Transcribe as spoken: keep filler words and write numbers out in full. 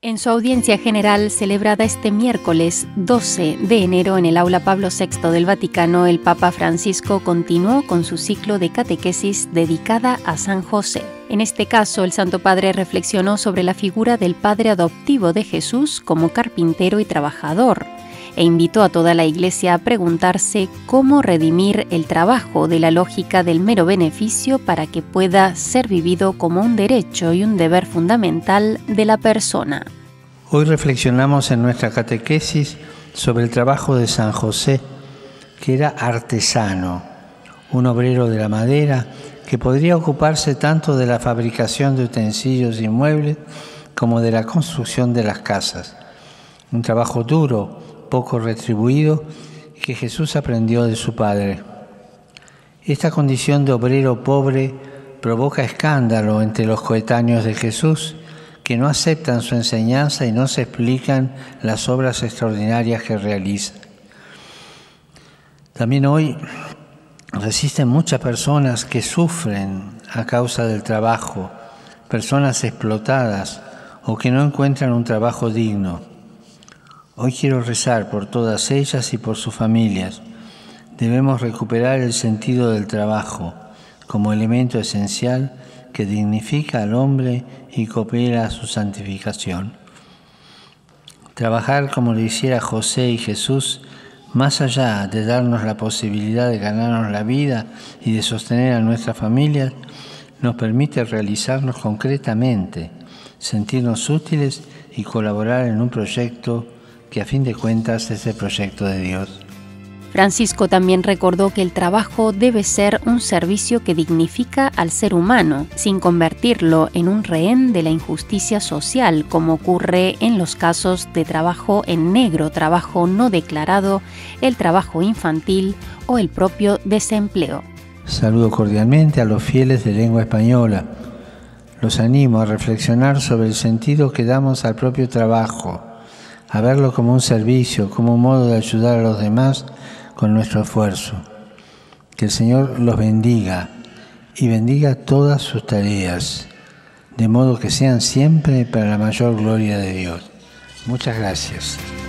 En su audiencia general celebrada este miércoles doce de enero en el Aula Pablo sexto del Vaticano, el Papa Francisco continuó con su ciclo de catequesis dedicada a San José. En este caso, el Santo Padre reflexionó sobre la figura del padre adoptivo de Jesús como carpintero y trabajador, e invitó a toda la Iglesia a preguntarse cómo redimir el trabajo de la lógica del mero beneficio para que pueda ser vivido como un derecho y un deber fundamental de la persona. Hoy reflexionamos en nuestra catequesis sobre el trabajo de San José, que era artesano, un obrero de la madera que podría ocuparse tanto de la fabricación de utensilios y muebles como de la construcción de las casas. Un trabajo duro, poco retribuido, que Jesús aprendió de su Padre. Esta condición de obrero pobre provoca escándalo entre los coetáneos de Jesús, que no aceptan su enseñanza y no se explican las obras extraordinarias que realiza. También hoy existen muchas personas que sufren a causa del trabajo, personas explotadas o que no encuentran un trabajo digno. Hoy quiero rezar por todas ellas y por sus familias. Debemos recuperar el sentido del trabajo como elemento esencial que dignifica al hombre y coopera a su santificación. Trabajar como lo hiciera José y Jesús, más allá de darnos la posibilidad de ganarnos la vida y de sostener a nuestras familias, nos permite realizarnos concretamente, sentirnos útiles y colaborar en un proyecto que a fin de cuentas es el proyecto de Dios. Francisco también recordó que el trabajo debe ser un servicio que dignifica al ser humano, sin convertirlo en un rehén de la injusticia social, como ocurre en los casos de trabajo en negro, trabajo no declarado, el trabajo infantil o el propio desempleo. Saludo cordialmente a los fieles de lengua española. Los animo a reflexionar sobre el sentido que damos al propio trabajo, a verlo como un servicio, como un modo de ayudar a los demás con nuestro esfuerzo. Que el Señor los bendiga y bendiga todas sus tareas, de modo que sean siempre para la mayor gloria de Dios. Muchas gracias.